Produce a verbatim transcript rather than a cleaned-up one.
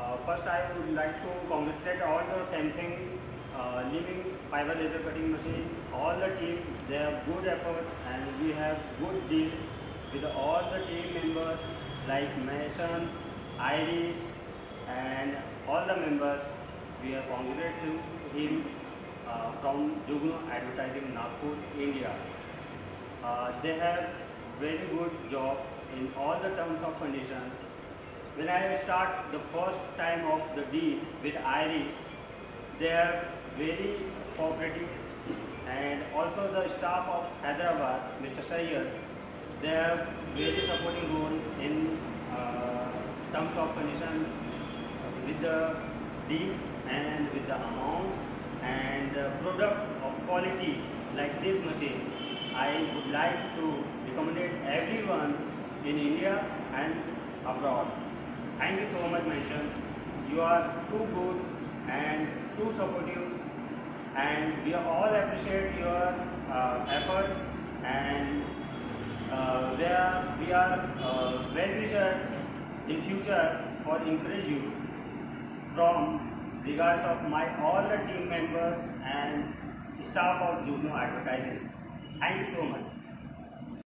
Uh, first, I would like to congratulate all the Samsung uh, living fiber laser cutting machine. All the team, they have good effort, and we have good deal with all the team members like Mason, Iris, and all the members. We are congratulating him uh, from Jugno Advertising, Nagpur, India. Uh, they have very good job in all the terms of condition. When I start the first time of the deal with Iris, they are very cooperative, and also the staff of Hyderabad, Mister Sayyed, they have very supporting role in uh, terms of condition with the deal and with the amount and the product of quality like this machine. I would like to recommend everyone in India and abroad. Thank you so much, Mason. You are too good and too supportive, and we all appreciate your uh, efforts, and uh, we are, we are uh, well wishers in future for encourage you from regards of my all the team members and staff of Jugno Advertising. Thank you so much.